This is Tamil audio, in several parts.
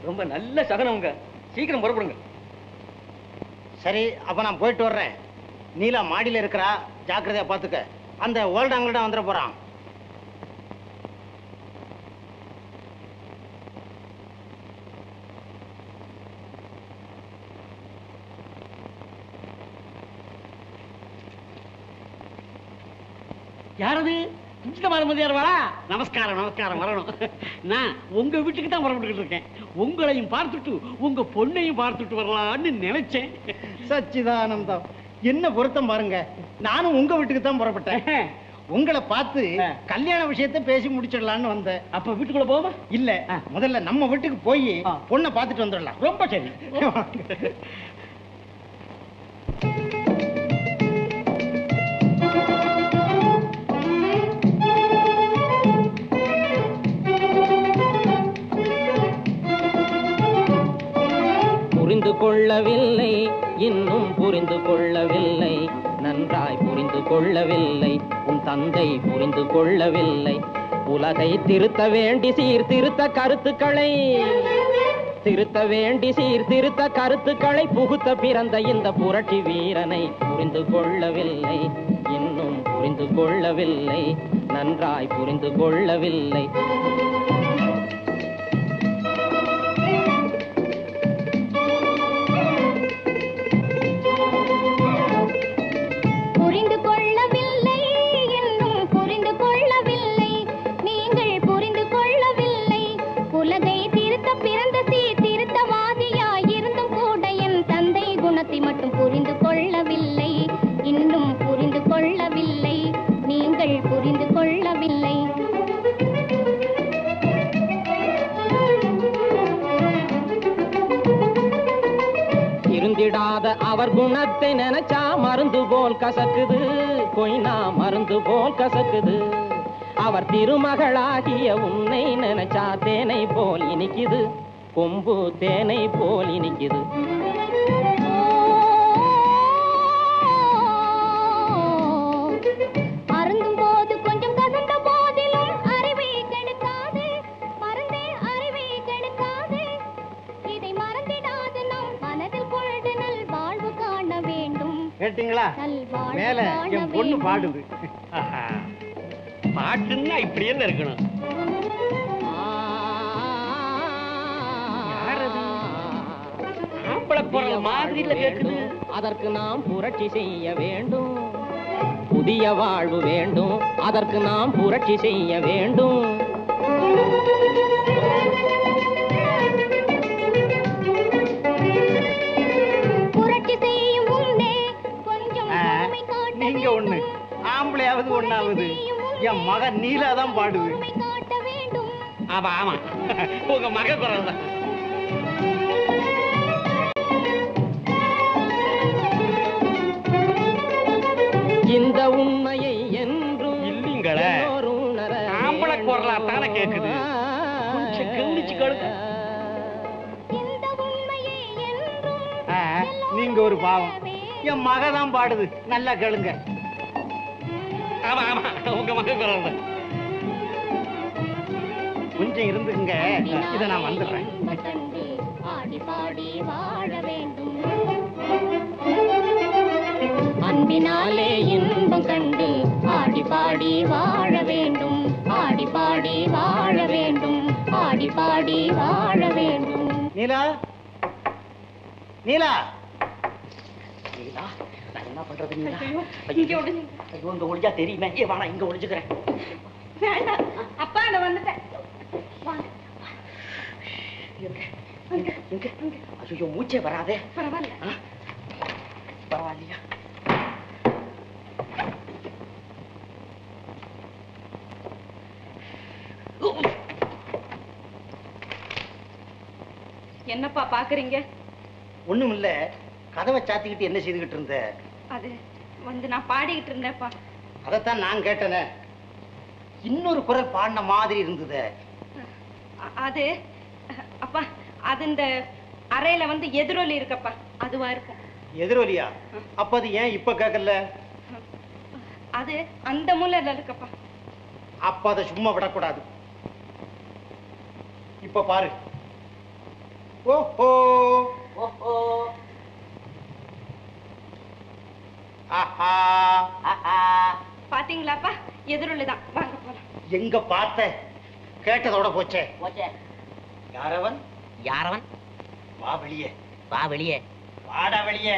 ரொம்ப நல்ல சகனம்ங்க. சீக்கிரம் புறப்படுங்க. சரி, அப்ப நான் போயிட்டு வர்றேன். நீலா மாடியில இருக்கிறா, ஜாக்கிரதையா பாத்துக்க. அந்த ஓல்டாங்கள்ட்ட வந்துட போறான். யாரது? வாடா. நமஸ்காரம் நமஸ்காரம். வரணும். நான் உங்க வீட்டுக்கு தான் புறப்பட்டுக்கிட்டு இருக்கேன். உங்களையும் பார்த்துட்டு உங்க பொண்ணையும் பார்த்துட்டு வரலான்னு நினைச்சேன். சச்சிதானந்தம், என்ன பொருத்தம் பாருங்க. நானும் உங்க வீட்டுக்கு தான் புறப்பட்டேன். உங்களை பார்த்து கல்யாண விஷயத்தை பேசி முடிச்சிடலான்னு வந்தேன். அப்ப வீட்டுக்குள்ள போவா? இல்ல, முதல்ல நம்ம வீட்டுக்கு போய் பொண்ணை பார்த்துட்டு வந்துடலாம். ரொம்ப சரி. புரிந்து கொள்ளவில்லை, இன்னும் புரிந்து கொள்ளவில்லை, நன்றாய் புரிந்து கொள்ளவில்லை, உன் தந்தை புரிந்து கொள்ளவில்லை. உலகை திருத்த வேண்டி சீர்திருத்த கருத்துக்களை திருத்த வேண்டி சீர்திருத்த கருத்துக்களை புகுத்த பிறந்த இந்த புரட்சி வீரனை புரிந்து கொள்ளவில்லை, இன்னும் புரிந்து கொள்ளவில்லை, நன்றாய் புரிந்து கொள்ளவில்லை. மட்டும் புரிந்து கொள்ளவில்லை, இன்னும் புரிந்து கொள்ளவில்லை, நீங்கள் புரிந்து கொள்ளவில்லை. இருந்திடாத அவர் குணத்தை நினைச்சா மருந்து போல் கசக்குது, கொய்னா மருந்து போல் கசக்குது. அவர் திருமகளாகிய உன்னை நினைச்சா தேனை போல் இனிக்குது, கொம்பு தேனை போல் இனிக்குது. அருந்தும் போது கொஞ்சம் கசந்த போதிலும் அறிவை கெடுக்காது, மறந்தே அறிவை கெடுக்காது. இதை மறந்திடாது நம் மனதில் கொண்டு நல் வாழ்வு காண வேண்டும். கேட்டீங்களா? மேல என் பொண்ணு பாடுது. பாட்டுன்னா இப்படி என்ன இருக்கணும்? அதற்கு நாம் புரட்சி செய்ய வேண்டும், புதிய வாழ்வு வேண்டும், அதற்கு நாம் புரட்சி செய்ய வேண்டும். புரட்சி செய்யும் முன்னே கொஞ்சம் நீங்க ஒண்ணு, ஆம்பளையாவது ஒண்ணாவது என் மகன் நீலா தான் பாடுது. காட்ட வேண்டும். ஆமா ஆமா, உங்க மக குரல் தான். இந்த உண்மையை என்றும் இல்லீங்களே, ஆம்பளை குரலா தானே கேக்குது. கொஞ்சம் கவனிச்சு கேளுங்க. நீங்க ஒரு பாவம், என் மக தான் பாடுது. நல்லா கேளுங்க. ஆமா ஆமா, உங்க மக குரல் தான். கொஞ்சம் இருந்துங்க, இதை நான் வந்துடுறேன். ஆடி பாடி வாழ வேண்டும், அன்பினாலே இன்பம் கண்டு ஆடி பாடி வாழ வேண்டும், ஆடி பாடி வாழ வேண்டும், ஆடி பாடி வாழ வேண்டும். நீலா, நீலா, நீலா, நான் என்ன பண்றது? நீலா, ஐயோ இங்க ஒளிஞ்சா தெரியுமே. ஏ வாடா, இங்க ஒளிஞ்சுக்கிறேன். அப்பா நான் வந்துட்டேன். ஐயோ மூச்சே வராதே. பரவாயில்ல, பரவாயில்லையா? என்னப்பா பாக்குறீங்க? ஒண்ணும் இல்ல, கதவை சாத்திக்கிட்டு என்ன செய்துகிட்டு இருந்த? அது வந்து நான் பாடிக்கிட்டு இருந்தேன்ப்பா. அதைத்தான் நான் கேட்டேனே. இன்னொரு குரல் பாடின மாதிரி இருந்தது. அது அப்பா, அது இந்த அறையில வந்து எதிரொலி இருக்கப்பா, அதுவா இருக்கும். எதிரொலியா? அப்ப அது ஏன் இப்ப கேட்கல? அது அந்த மூலையில இருக்கப்பா. அப்ப அதை சும்மா விடக்கூடாது. இப்ப பாரு. ஓஹோ ஓஹோ ஆஹா பாத்தீங்களாப்பா எதிரொலிதான். வாங்க போலாம். எங்க பார்த்த கேட்டதோட போச்சே. போச்சே. யாரவன்? யாரவன்? வா வெளியே. வா வெளியே. வாடா வெளியே.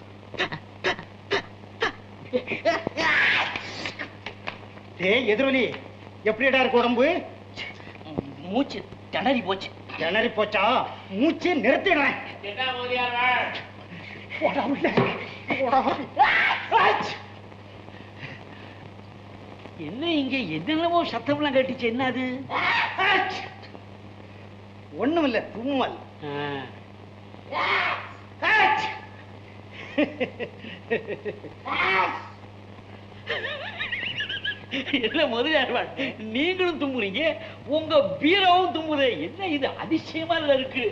டேய் எதிரொலி, எப்படிடா இருக்கு உடம்பு? மூச்சு திணறி போச்சு. திணறி போச்சா? மூச்சு நிறுத்திடுறேன். என்ன இங்க என்னென்னவோ சத்தம்லாம் கேட்டுச்சு, என்ன அது? ஒண்ணும் இல்ல, தும்மல். என்ன முதலியார் நீங்களும் தும்புறீங்க, உங்க பீரவும் தும்புது. என்ன இது அதிசயமா இருக்கு?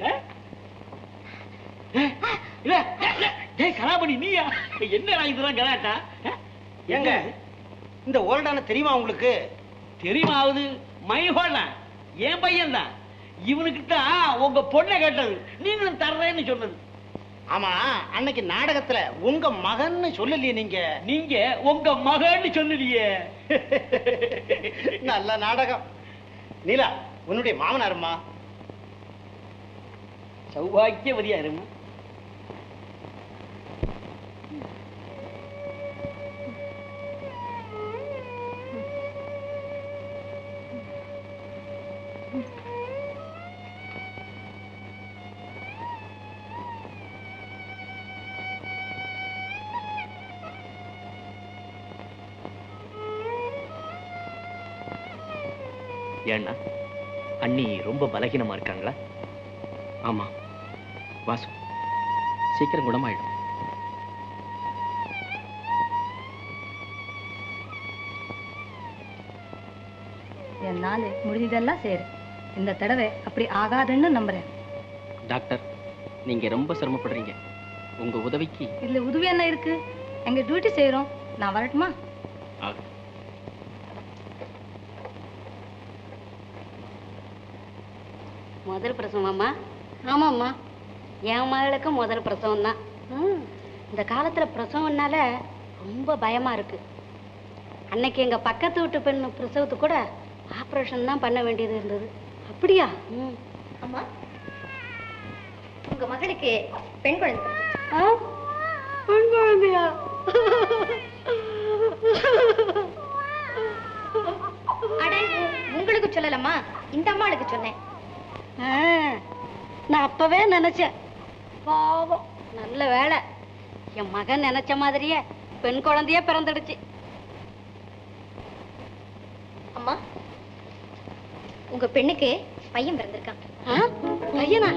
கலாபடி நீயா? என்ன இதெல்லாம் கலாட்டா? எங்க இந்த ஓல்டான தெரியுமா உங்களுக்கு? தெரியுமாவது மைஹோல்டான் என் பையன் தான். இவனுக்கு தான் உங்க பொண்ணை கேட்டது, நீங்களும் தர்றேன்னு சொன்னது. ஆமா, அன்னைக்கு நாடகத்துல உங்க மகன்னு சொல்லலையே நீங்க? நீங்க உங்க மகன்னு சொல்லலையே. நல்ல நாடகம். நீலா, உன்னுடைய மாமனாருமா? சௌபாக்கியவதியா இருமா. ஏன்னா அண்ணி ரொம்ப பலகீனமா இருக்காங்களா? ஆமா வாசு, சீக்கிரம் குணமாயிடும். என்னால முடிஞ்சதெல்லாம் சரி. இந்த தடவை அப்படி ஆகாதுன்னு நம்புறேன். டாக்டர், நீங்க ரொம்ப சிரமப்படுறீங்க. உங்க உதவிக்கு இதுல உதவி என்ன இருக்கு? எங்க டியூட்டி செய்யறோம். நான் வரட்டுமா? முதல் பிரசவமாம்மா? ஆமாம்மா, என் மகளுக்கு முதல் பிரசவம் தான். இந்த காலத்துல பிரசவம்னால ரொம்ப பயமா இருக்கு. அன்னைக்கு எங்க பக்கத்து வீட்டு பெண் பிரசவத்துக்கு கூட ஆபரேஷன் தான் பண்ண வேண்டியது இருந்தது. அப்படியா? அம்மா, உங்க மகளுக்கு பெண் குழந்தை. பெண் குழந்தையா? அட, உங்களுக்கு சொல்லலம்மா, இந்த அம்மாளுக்கு சொன்னேன். நான் அப்பவே நினைச்சேன். பாவம், நல்ல வேலை, என் மகன் நினைச்ச மாதிரியே பெண் குழந்தைய பிறந்துடுச்சு. அம்மா, உங்க பெண்ணுக்கு பையன் பிறந்திருக்கான். பையனா?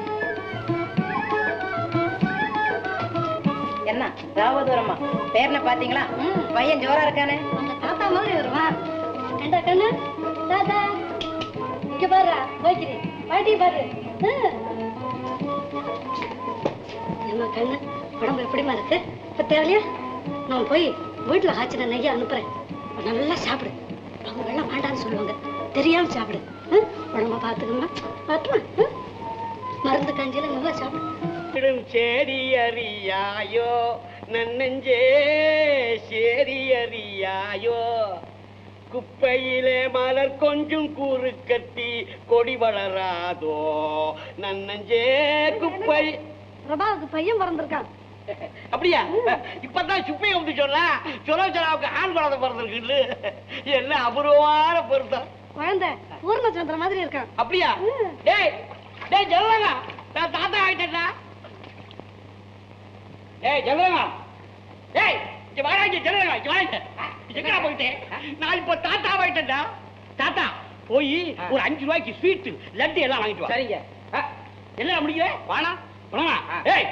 என்ன ராவதூரம்மா, பேர்ல பாத்தீங்களா? பையன் ஜோரா இருக்கானே. அந்த தாத்தா மாதிரி வருவான். கண்டா கண்ணு, தாத்தா இங்க பாரு, போய்க்கிறேன் பாட்டி பாரு. என்ன கண்ணு, உடம்பு எப்படிமா இருக்கு? இப்ப தேவையா? நான் போய் வீட்டுல ஆச்சின நெய்ய அனுப்புறேன். நல்லா சாப்பிடு. அவங்க எல்லாம் வேண்டான்னு சொல்லுவாங்க, தெரியாம சாப்பிடு. உடம்ப பாத்துக்கமா, பாத்துமா. மருந்து கஞ்சியில நல்லா சாப்பிடு. சேரி அறியாயோ நன்னஞ்சே, சேரி அறியாயோ, குப்பையிலே மலர் கொஞ்சம் கூறு கட்டி கொடி வளராதோ நன்னஞ்சே குப்பை. பிரபாவுக்கு பையன் பிறந்திருக்கான். அப்படியா? இப்பதான் சுப்பையை வந்து சொல்லாவுக்கு ஆண் குழந்தை பிறந்திருக்கு. என்ன அபூர்வமான பொருத்தம். குழந்தை பூர்ணச்சந்திர மாதிரி இருக்கான். அப்படியா? டேய் டேய் ஜெல்லங்க, நான் தாத்தா ஆயிட்டேன்டா. ஏய் ஜெல்லங்க, ஏய் இங்க வாடா, இங்க ஜெல்லங்க, இங்க வாங்க. எங்கடா போயிட்டேன்? நான் இப்ப தாத்தா ஆயிட்டேன்டா. தாத்தா போய் ஒரு 5 ரூபாய்க்கு ஸ்வீட் லட்டு எல்லாம் வாங்கிட்டு வா. சரிங்க. என்ன முடியல? வாடா வாடா. ஏய்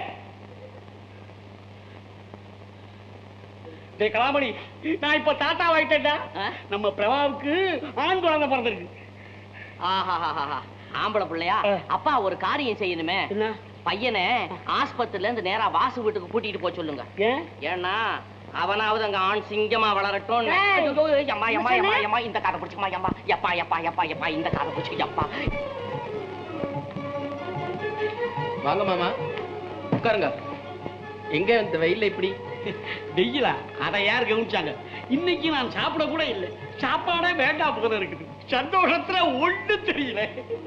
டேய் கலாமணி, நான் இப்ப தாத்தா ஆயிட்டேன்டா. நம்ம பிரபாவுக்கு ஆண் குழந்தை பிறந்திருக்கு. ஆஹா, ஆம்பளை பிள்ளையா? அப்பா ஒரு காரியம் செய்யணுமே. பையனை ஆஸ்பத்திரில இருந்து நேரா வாசு வீட்டுக்கு கூட்டிட்டு போக சொல்லுங்க. ஏன்னா அவனாவது அங்க ஆண் சிங்கமா வளரட்டும். எம்மா எம்மா எம்மா எம்மா இந்த காதை பிடிச்சுமா, எம்மா எப்பா எப்பா எப்பா எப்பா இந்த காதை பிடிச்சு எப்பா. வாங்க மாமா, உட்காருங்க. எங்க இந்த வெயில்ல இப்படி? வெயிலா? அதை யார் கவனிச்சாங்க? இன்னைக்கு நான் சாப்பிட கூட இல்லை. சாப்பாடே வேண்டாம் போல இருக்குது. சந்தோஷத்துல ஒண்ணு தெரியல.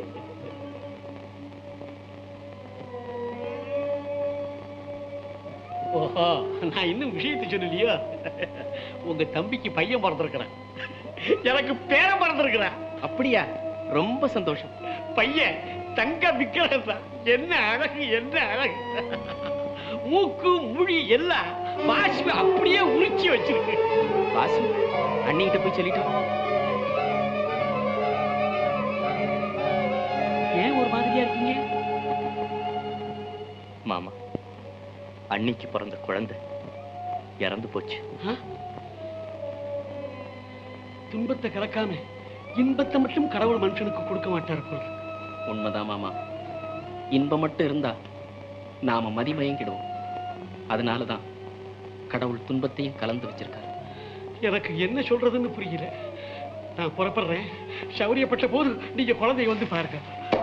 ஓஹோ, நான் இன்னும் விஷயத்தை சொல்லலையோ. உங்க தம்பிக்கு பையன் பிறந்திருக்கிறேன். எனக்கு பேரன் பிறந்திருக்கிறேன். அப்படியா? ரொம்ப சந்தோஷம். பையன் தங்க விக்கிரகம் தான். என்ன அழகு, என்ன அழகு! மூக்கு முழி எல்லாம் வாசு அப்படியே உரிச்சி வச்சிருக்கு. வாசு, அண்ணிகிட்ட போய் சொல்லிட்டோம். ஏன் ஒரு மாதிரியா இருக்கீங்க? மாமா, அன்னைக்கு பிறந்த குழந்தை இறந்து போச்சு. துன்பத்தை கலக்காம இன்பத்தை மட்டும் கடவுள் மனுஷனுக்கு கொடுக்க மாட்டார் போல. உண்மைதான் மாமா. இன்பம் மட்டும் இருந்தா நாம மதிமயங்கிடுவோம். அதனாலதான் கடவுள் துன்பத்தையும் கலந்து வச்சிருக்காரு. எனக்கு என்ன சொல்றதுன்னு புரியல. நான் புறப்படுறேன். சௌரியப்பட்ட போது நீங்க குழந்தைய வந்து பாருங்க.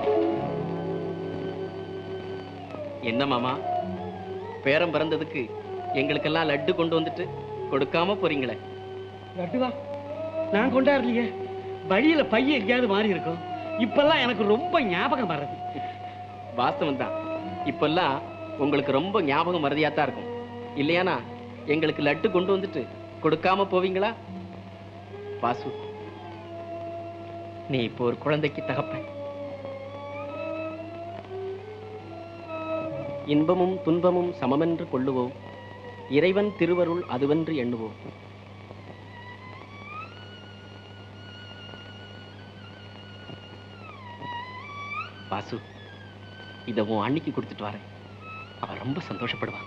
என்ன மாமா, பேரம் பிறந்ததுக்கு எங்களுக்கெல்லாம் லட்டு கொண்டு வந்துட்டு கொடுக்காம போறீங்களே? லட்டுவா? நான் கொண்டாடலையே. வழியில பையன் எங்கேயாவது மாறி இருக்கும். இப்பெல்லாம் எனக்கு ரொம்ப ஞாபகம் வர்றது. வாஸ்தவம் தான். இப்பெல்லாம் உங்களுக்கு ரொம்ப ஞாபகம் மறதியாத்தான் இருக்கும். இல்லையானா எங்களுக்கு லட்டு கொண்டு வந்துட்டு கொடுக்காம போவீங்களா? வாசு, நீ இப்போ ஒரு குழந்தைக்கு தகப்பன். இன்பமும் துன்பமும் சமமென்று கொள்ளுவோம். இறைவன் திருவருள் அதுவென்று எண்ணுவோம். வாசு, இதை உன் அன்னைக்கு கொடுத்துட்டு வரேன். அவ ரொம்ப சந்தோஷப்படுவா.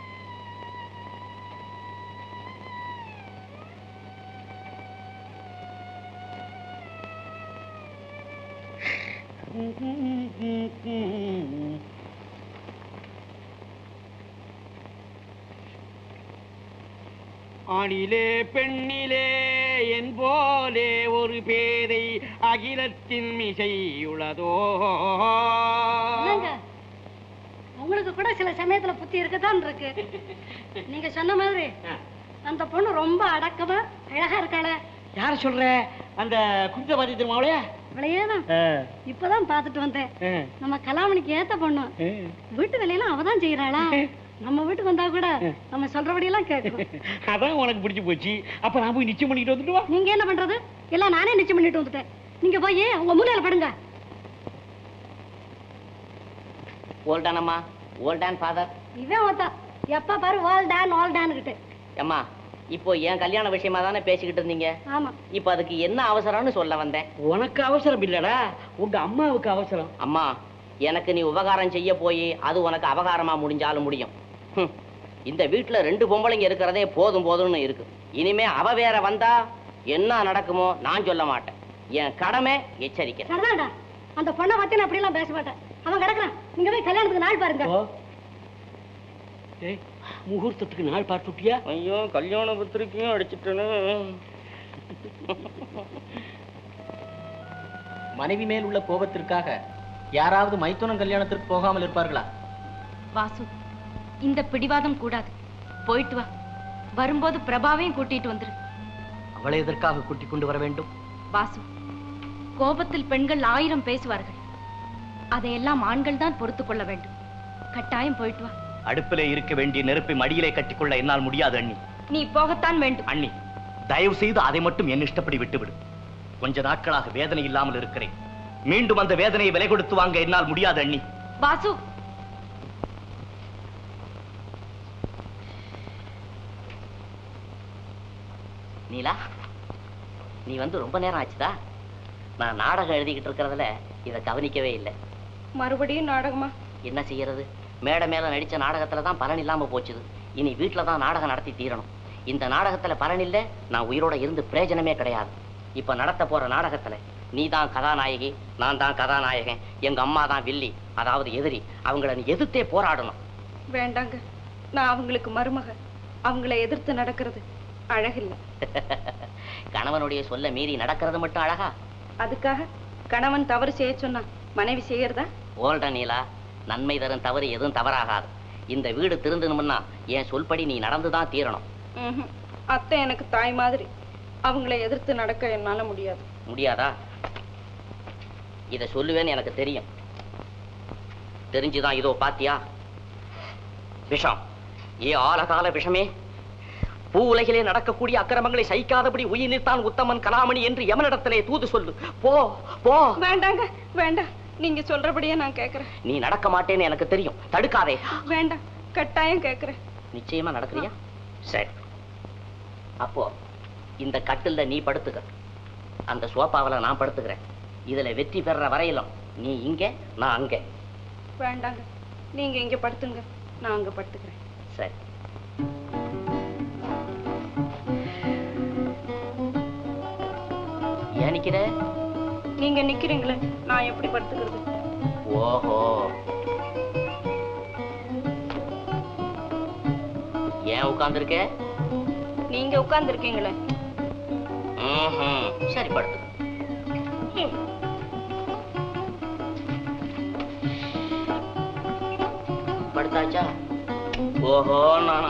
ஆணிலே பெண்ணிலே என் போலே ஒரு பேதை அகிலத்தின் மிசையுள்ளதோ. உங்களுக்கு கூட சில சமயத்துல புத்தி இருக்கத்தான் இருக்கு. நீங்க சொன்ன மாதிரி அந்த பொண்ணு ரொம்ப அடக்கமா அழகா இருக்காள. யார சொல்ற? அந்த குஞ்சபாதி திருமாவளையா? அவளையேதான் இப்பதான் பாத்துட்டு வந்தேன். நம்ம கலாமணிக்கு ஏத்த பொண்ணு. வீட்டு வேலையெல்லாம் அவதான் செய்யறாளா? நம்ம வீட்டுக்கு வந்தா கூட நம்ம சொல்றபடி எல்லாம் கேட்கும். அதான் உனக்கு பிடிச்சு போச்சு. அப்ப நான் போய் நிச்சயம் பண்ணிட்டு வந்துட்டு வா. நீங்க என்ன பண்றது? எல்லாம் நானே நிச்சயம் பண்ணிட்டு வந்துட்டேன். நீங்க போய் உங்க மூலையில படுங்க. ஓல்டான் அம்மா, ஓல்டான் ஃபாதர். இவன் ஒருத்தா எப்ப பாரு ஓல்டான் ஓல்டான் கிட்ட. அம்மா, இப்போ என் கல்யாண விஷயமா தானே பேசிக்கிட்டு இருந்தீங்க? ஆமா. இப்போ அதுக்கு என்ன அவசரம்னு சொல்ல வந்தேன். உனக்கு அவசரம் இல்லடா, உங்க அம்மாவுக்கு அவசரம். அம்மா, எனக்கு நீ உபகாரம் செய்ய போய் அது உனக்கு அபகாரமா முடிஞ்சாலும் முடியும். இந்த வீட்டுல 2 பொம்பளைங்க இருக்கிறதே போதும் போதும்னு இருக்கு. இனிமே அவ வேற வந்தா என்ன நடக்குமோ நான் சொல்ல மாட்டேன். என் கடமை எச்சரிக்கை. சரிதான்டா, அந்த பொண்ணை பத்தி நான் அப்படி எல்லாம் பேச மாட்டேன். அவன் கிடக்குறான். நீங்க போய் கல்யாணத்துக்கு நாள் பாருங்க. முகூர்த்தத்துக்கு நாள் பார்த்துட்டியா? ஐயோ, கல்யாண பத்திரிக்கையும் அடிச்சிட்டேன்னு. மனைவி மேல் உள்ள கோபத்திற்காக யாராவது மைத்துனம் கல்யாணத்திற்கு போகாமல் இருப்பார்களா? வாசு, இந்த பிடிவாதம் கூடாது. போயிட்டு வா. வரும்போது பிரபாவையும் கூட்டிட்டு வந்துரு. அவளை எதற்காக கூட்டிக் கொண்டு வர வேண்டும்? வாசு, கோபத்தில் பெண்கள் 1000 பேசுவார்கள். அதையெல்லாம் ஆண்கள் தான் பொறுத்துக் கொள்ள வேண்டும். கட்டாயம் போயிட்டு வா. அடுப்பிலே இருக்க வேண்டிய நெருப்பை மடியிலே கட்டிக்கொள்ள என்னால் முடியாது அண்ணி. நீ போகத்தான் வேண்டும். அண்ணி, தயவு செய்து அதை மட்டும் என் இஷ்டப்படி விட்டுவிடு. கொஞ்ச நாட்களாக வேதனை இல்லாமல் இருக்கிறேன். மீண்டும் அந்த வேதனையை விலை கொடுத்து வாங்க என்னால் முடியாது அண்ணி. வாசு, நீலா, நீ வந்து ரொம்ப நேரம் ஆச்சுதா? நான் நாடகம் எழுதிக்கிட்டு இருக்கிறதுல இதை கவனிக்கவே இல்லை. மறுபடியும் நாடகமா? என்ன செய்யறது? மேடை மேல நடிச்ச நாடகத்துல தான் பலன் இல்லாம போச்சுது. இனி வீட்டுல தான் நாடகம் நடத்தி தீரணும். இந்த நாடகத்துல பலன் இல்லை, நான் உயிரோட இருந்து பிரயோஜனமே கிடையாது. இப்ப நடத்த போற நாடகத்துல நீ தான் கதாநாயகி, நான் தான் கதாநாயகன், எங்க அம்மா தான் வில்லி, அதாவது எதிரி. அவங்கள நீ எதிர்த்தே போராடணும். வேண்டாங்க, நான் அவங்களுக்கு மருமக. அவங்கள எதிர்த்து நடக்கிறது அழகில்லை. கணவனுடைய சொல்ல மீறி நடக்கிறது மட்டும் அழகா? அதுக்காக கணவன் தவறு செய்ய சொன்னா மனைவி செய்யறதா? ஓல்ட நீலா, நன்மை தரும் தவறு எதுவும் தவறாகாது. இந்த வீடு திருந்தணும்னா என் சொல்படி நீ நடந்துதான் தீரணும். அத்தை எனக்கு தாய் மாதிரி, அவங்களை எதிர்த்து நடக்க என்னால முடியாது. முடியாதா? இத சொல்லுவேன்னு எனக்கு தெரியும். தெரிஞ்சுதான் இதோ பாத்தியா விஷம். ஆலகால விஷமே, பூ உலகிலே நடக்கக்கூடிய அக்கிரமங்களை சகிக்காதபடி உயிர் நிற்தான் உத்தமன் கலாமணி என்று எமனிடத்திலே தூது சொல்லு. போ போ. வேண்டாங்க, வேண்டாம். நீங்க சொல்றபடியே நான் கேக்குறேன். நீ நடக்க மாட்டேன்னு எனக்கு தெரியும், தடுக்காதே. வேண்டாம், கட்டாயம் கேக்குறேன். நிச்சயமா நடக்கிறியா? சரி, அப்போ இந்த கட்டில்ல நீ படுத்துக்க, அந்த சோபாவில நான் படுத்துக்கிறேன். இதுல வெற்றி பெற வரையிலும் நீ இங்க, நான் அங்க. வேண்டாங்க, நீங்க இங்க படுத்துங்க, நான் அங்க படுத்துக்கிறேன். சரி. ஏன் நிக்கிற? நீங்க நிக்கிறீங்களே, நான் எப்படி படுத்துக்கிறது? ஓஹோ, ஏன் உட்கார்ந்திருக்க? நீங்க உட்கார்ந்து இருக்கீங்களே. சரி, படுத்து. படுத்தாச்சா? ஓஹோ, நானா?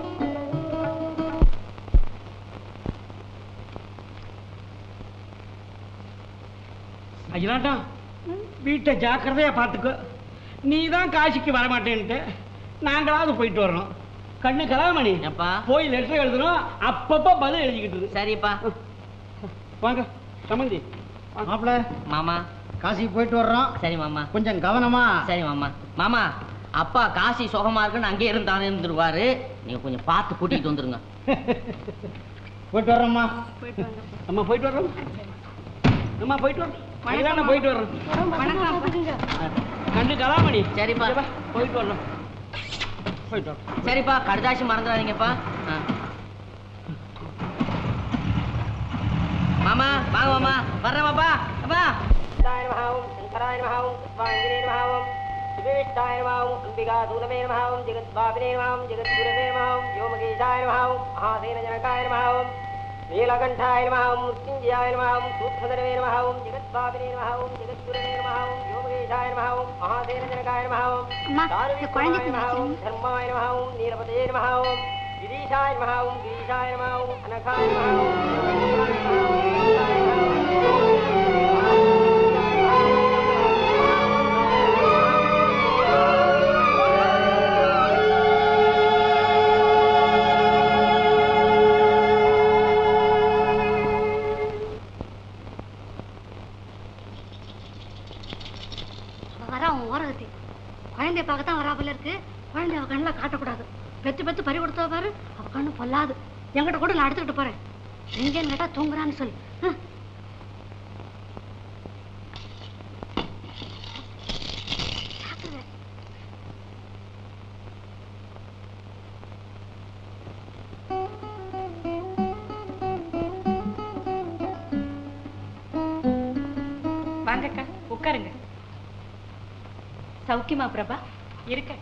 அஜிலாட்டா, வீட்டை ஜாக்கிரதையா பார்த்துக்கோ. நீ தான் காசிக்கு வரமாட்டேன்ட்டு நாங்களாவது போயிட்டு வரணும். கண்ணு கலாமணி, போய் லெட்டர் எழுதணும், அப்பப்ப பதில் எழுதிக்கிட்டு. சரிப்பா. வாங்க சம்பந்தி. மாப்பிள்ள, மாமா காசிக்கு போயிட்டு வர்றோம். சரி மாமா, கொஞ்சம் கவனமா. சரி மாமா. மாமா, அப்பா காசி சுகமா இருக்குன்னு அங்கே இருந்தானே இருந்துருவாரு, நீங்க கொஞ்சம் பார்த்து கூட்டிட்டு வந்துருங்க. போயிட்டு வர்றோம்மா. அம்மா போயிட்டு வர்றோம். அம்மா போயிட்டு வர்றோம். போயிட்டு வர்றோம். கண்டு கலாமணி. சரிப்பா, போயிட்டு வர்றோம். போயிட்டு வர்றோம். சரிப்பா, கடுதாசி மறந்துடாதீங்கப்பா. மாமா வாங்க மாமா, வர்றேன்ப்பா. அப்பா நீலகண்டாய நமஹ, மிருத்யுஞ்சயாய நமஹ, சூத்ரதரவே நமஹ, ஜெகத்பாபினே நமஹ, ஜெகத்குருவே நமஹ, யோமகேஷாய நமஹ, மகாசேனஜனகாய நமஹ, தாருண்யமாய நமஹ, தர்மாய நமஹ, நீலபதே நமஹ, விதீஷாய நமஹ, கிரீஷாய நமஹ, அனகாய நமஹ. குழந்தைய பார்க்கத்தான் வராப்புல இருக்கு. குழந்தைய அவ கண்ணில் காட்டக்கூடாது. பெத்து பெத்து பறி கொடுத்தா பாரு, அவ கண்ணு பொல்லாது. என்கிட்ட கூட நான் எடுத்துக்கிட்டு போறேன். எங்கேன்னு கேட்டா தூங்குறான்னு சொல்லு. வாங்கக்கா, உட்காருங்க. சௌக்கியமா பிரபா? இருக்க.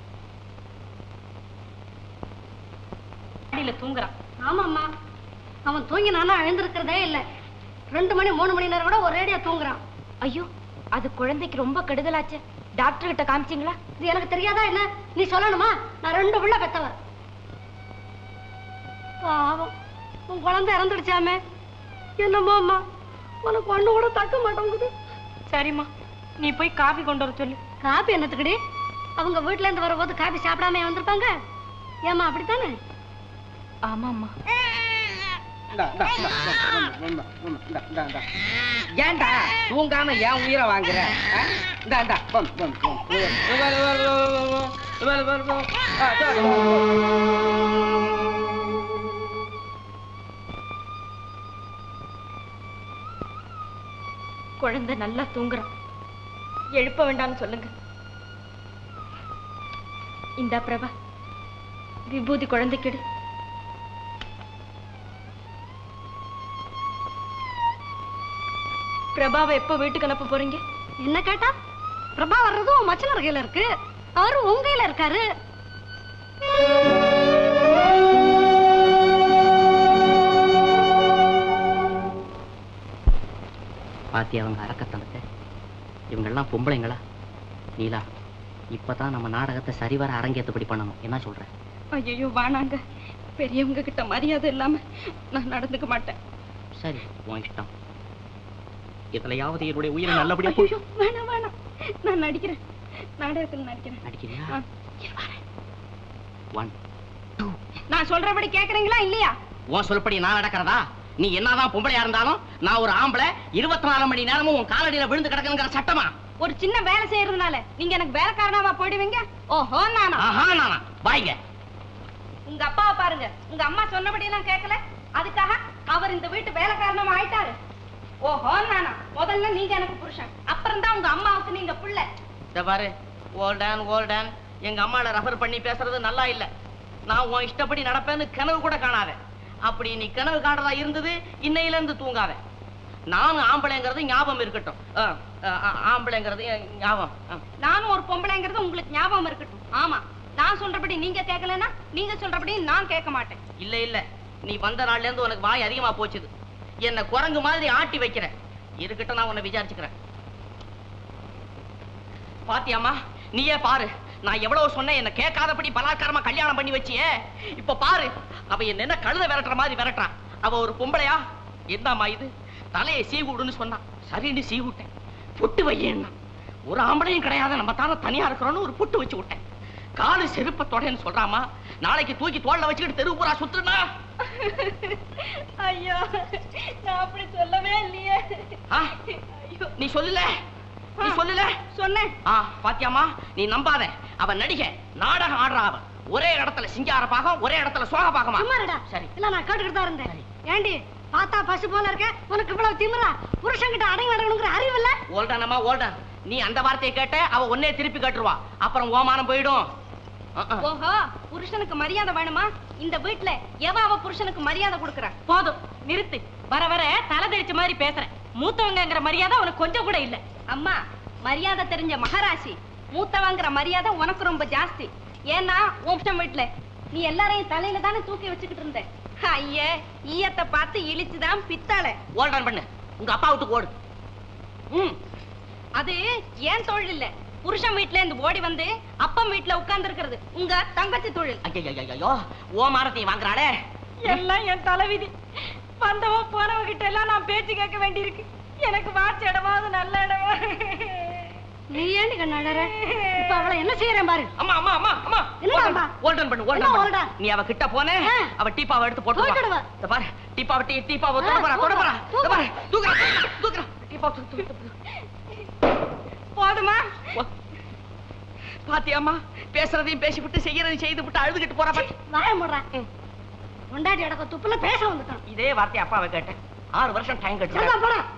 தூங்குறான். ஆமாம்மா, அவன் தூங்கினாலும் எழுந்திருக்கிறதே இல்லை. 2 மணி 3 மணி நேரம் கூட ஒரேடியா தூங்குறான். ஐயோ, அது குழந்தைக்கு ரொம்ப கெடுதலாச்சு. டாக்டர் கிட்ட காமிச்சிங்களா? இது எனக்கு தெரியாதா என்ன? நீ சொல்லணுமா? நான் 2 பிள்ளை பெத்தவர். பாவம், உன் குழந்தை இறந்துடுச்சாமே. என்னம்மா அம்மா, உனக்கு ஒண்ணு கூட தக்க மாட்டேங்குது. சரிம்மா, நீ போய் காபி கொண்டு வர சொல்லு. காபி என்னத்துக்குடி? அவங்க வீட்டுல இருந்து வரும்போது காபி சாப்பிடாம வந்திருப்பாங்க. ஏமா அப்படித்தானே? ஆமாம்மா. ஏன்டா தூங்காம ஏன் உயிரை வாங்குற? குழந்தை நல்லா தூங்குறான், எழுப்ப வேண்டாம்னு சொல்லுங்க. இந்த பிரபா, விபூதி குழந்தைக்கிடு. பிரபாவை எப்போ வீட்டுக்கு அனுப்ப போறீங்க? என்ன கேட்டா? பிரபா வர்றதும் மச்சனர் கையில இருக்கு, அவரும் உங்க கையில இருக்காரு. பாத்தி அவங்க அரக்கத்தனத்தை. இவங்கெல்லாம் பொம்பளைங்களா? நீலா, இப்பதான் நம்ம நாடகத்தை சரிவர அரங்கேற்றபடி பண்ணணும். என்ன சொல்ற? ஐயோ வேணாங்க, பெரியவங்க கிட்ட மரியாதை இல்லாம நான் நடந்துக்க மாட்டேன். சரி, உன் இஷ்டம். இதுலயாவது என்னுடைய உயிரை நல்லபடியா வேணாம் வேணாம், நான் நடிக்கிறேன், நாடகத்தில் நடிக்கிறேன். நடிக்கிறியா? 1 2. நான் சொல்றபடி கேக்குறீங்களா இல்லையா? உன் சொல்படி நான் நடக்கிறதா? நீ என்னதான் பொம்பளையா இருந்தாலும் நான் ஒரு ஆம்பளை, 24 மணி நேரமும் உன் காலடியில விழுந்து கிடக்குங்கிற சட்டமா? ஒரு சின்ன வேலை செய்யறதுனால நீங்க எனக்கு வேலைக்காரனாவா போயிடுவீங்க? ஓஹோ நானா? ஆஹா நானா? வாங்க. உங்க அப்பாவை பாருங்க, உங்க அம்மா சொன்னபடி எல்லாம் கேட்கல, அதுக்காக அவர் இந்த வீட்டு வேலைக்காரனாவா ஆயிட்டாரு. ஓஹோ நானா? முதல்ல நீங்க எனக்கு புருஷன், அப்புறம் தான் உங்க அம்மாவுக்கு நீங்க பிள்ளை. இத பாரு, ஓல்டன் எங்க அம்மால ரெஃபர் பண்ணி பேசுறது நல்லா இல்ல. நான் உன் இஷ்டப்படி நடப்பேன்னு கனவு கூட காணாத. அப்படி நீ கனவு காணறதா இருந்தது இன்னையில இருந்து தூங்காத. நானும் ஆம்பளைங்கிறது ஞாபகம் இருக்கட்டும். ஆம்பளைங்கிறது ஞாபகம். நானும் ஒரு பொம்பளைங்கிறது உங்களுக்கு ஞாபகம் இருக்கட்டும். ஆமா, நான் சொல்றபடி நீங்க கேட்கலன்னா நீங்க சொல்றபடி நான் கேட்க மாட்டேன். இல்ல நீ வந்த நாள்ல இருந்து உனக்கு வாய் அதிகமா போச்சுது. என்ன குரங்கு மாதிரி ஆட்டி வைக்கிற. இருக்கட்டும், நான் உன்னை விசாரிச்சுக்கிறேன். பாத்தியாமா, நீயே பாரு, நான் எவ்வளவு சொன்னேன், என்ன கேட்காதபடி பலாத்காரமா கல்யாணம் பண்ணி வச்சியே. இப்ப பாரு, அவ என்ன கழுத விரட்டுற மாதிரி விரட்டுறான். அவ ஒரு பொம்பளையா? என்னம்மா இது? தலையை சீவுடுன்னு சொன்னா, சரின்னு சீவிட்டேன். புட்டு வையேன்னா, ஒரு ஆம்பளையும் கிடையாது, நம்ம தானே தனியா இருக்கிறோன்னு ஒரு புட்டு வச்சு விட்டேன். காலு செருப்ப தொடன்னு சொல்றாமா, நாளைக்கு தூக்கி தோல்ல வச்சுக்கிட்டு தெரு பூரா சுத்துனா. ஐயோ, நான் அப்படி சொல்லவே இல்லையே. நீ சொல்லல? நீ சொல்லல? சொன்னேன். பாத்தியாமா, நீ நம்பாத. அவ நடிகை, நாடகம் ஆடுறா. அவ ஒரே இடத்துல சிங்கார பாகம், ஒரே இடத்துல சோக பாகமா. சரி இல்ல, நான் கேட்டுக்கிட்டு தான் இருந்தேன். ஏண்டி பார்த்தா பசு போல இருக்க, உனக்கு இவ்வளவு திமிரா? புருஷன் கிட்ட அடங்கி நடக்கணுங்கிற அறிவு இல்ல? ஓல்டானம்மா ஓல்டான், நீ அந்த வார்த்தையை கேட்ட அவ ஒன்னே திருப்பி கேட்டுருவா. அப்புறம் ஓமானம் போயிடும். ஓஹோ, புருஷனுக்கு மரியாதை வேணுமா? இந்த வீட்டுல அவ புருஷனுக்கு மரியாதை கொடுக்கற? போதும், நிறுத்து. வர வர தலை தெரிச்ச மாதிரி பேசுற. மூத்தவங்கிற மரியாதை உனக்கு கொஞ்சம் கூட இல்ல. அம்மா, மரியாதை தெரிஞ்ச மகாராசி, மூத்தவங்கிற மரியாதை உனக்கு ரொம்ப ஜாஸ்தி. ஏன்னா உன் வீட்டுல நீ எல்லாரையும் தலையில தானே தூக்கி வச்சுக்கிட்டு இருந்த. ஐயே, ஈயத்தை பார்த்து இழிச்சுதான் பித்தாள. ஓல்டான் பண்ணு, உங்க அப்பா வீட்டுக்கு ஓடு. அது ஏன் தொழில் இல்ல, புருஷன் வீட்டுல இருந்து ஓடி வந்து அப்பம் வீட்டுல உட்கார்ந்து இருக்கிறது உங்க தங்கச்சி தொழில். ஐயோ, ஓமானத்தையும் வாங்குறாளே. எல்லாம் என் தலைவிதி. வந்தவன் போனவங்க கிட்ட எல்லாம் நான் பேச்சு கேட்க வேண்டியிருக்கு. எனக்கு வாட்ச இடமாவது நல்ல இடமா. நீ ஏண்டி கண்ணாடற? இப்ப அவளை என்ன செய்யறேன் பாரு. அம்மா அம்மா அம்மா அம்மா, என்னடா? ஓல்டன் பண்ணு, ஓல்டன் பண்ணு. நீ அவ கிட்ட போனே, அவ டீப்பாவை எடுத்து போட்டு வா. இத பாரு, டீப்பாவை தொட போறா. இத பாரு, தூக்குறா. டீப்பாவை போதுமா? பாத்தியாம்மா, பேசுறதையும் பேசிவிட்டு செய்யறதையும் செய்து விட்டு அழுதுகிட்டு போறா. பாத்தி வாய மூடுறா. கொண்டாடி அடக்க துப்புல பேச வந்துட்டான். இதே வார்த்தை அப்பாவை கேட்டேன். 6 வருஷம் டைம் கட்டு. போடா.